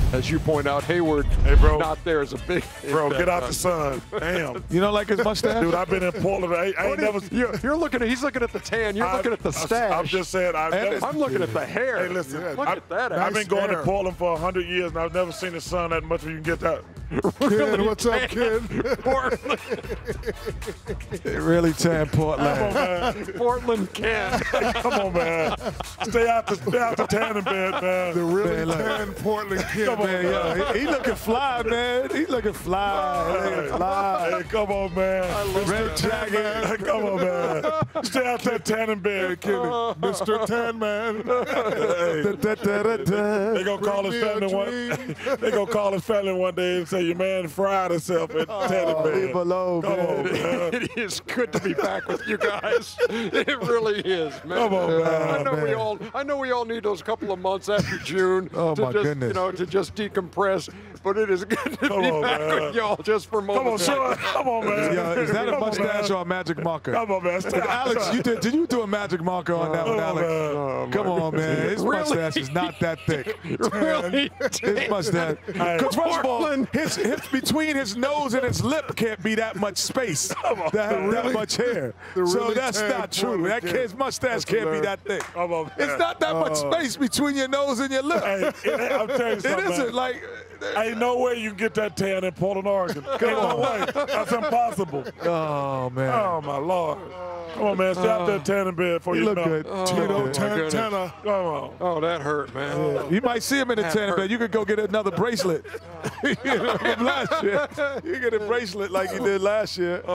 As you point out, Hayward, Hey, bro. not there is a big Bro, impact get out on the sun. Damn. You don't like his mustache? Dude, I've been in Portland. I ain't never. You're looking at. He's looking at the tan. You're looking at the stash. I'm just saying. I'm looking at the hair. Hey, listen. Look at that. I've been going hair. to Portland for 100 years, and I've never seen the sun that much where you can get that. Kid, what's up, kid? Portland, Really tan Portland. Come on, man. Portland can. Come on, man. Stay out the tanning bed, man. The really Man, look. tan Portland kid. Come on, Man, yo, he looking fly, man. He looking fly. He looking fly. Hey, come on, man. Red jacket. Hey, come on, man. Stay out that tanning bed, kid. Mr. Tan Man. Hey, they gonna call his family one. They gonna call his family one day and say your man fried himself at the tanning bed. Leave alone, Come on, man. man. It is good to be back with you guys. It really is, man. Come on, man. I know we all need those couple of months after June Oh, to my just, goodness. to just decompress. But it is good to Come be on, back man. with y'all just for a Come on, moment. son. Come on, man. Yo, is that a Come on, mustache man. or a magic marker? Come on, man. Stay out, Alex, son. did you do a magic marker on that one, Come on, Alex? man. Oh, Come on, man. His Really? mustache is not that thick. Really? His mustache. Because first of all, his between his nose and his lip can't be that much space. That much hair. So really that's tan not true. Portland That kid. kid's mustache can't be that thick. Come on, man. It's not that much space between your nose and your lip. Hey, I'm telling you It something, isn't man. like. Ain't no way you can get that tan in Portland, Oregon. Ain't no way. That's impossible. Oh man. Oh, my Lord. Come on, man. Stay out there tanning bed before You you look know. good. Tito my goodness. Tantana. Come on. Oh, that hurt, man. You might see him in the That tanning hurt. bed. You could go get another bracelet. From last year. You get a bracelet like you did last year.